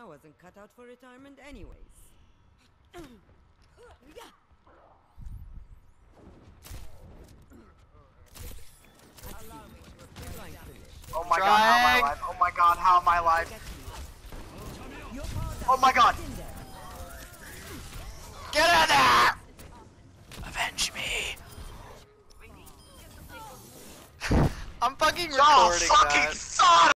I wasn't cut out for retirement anyways. Oh my god, how am I alive? Oh my god, how am I alive? Oh my god! Get in there! Avenge me! I'm fucking Oh, recording fucking that. son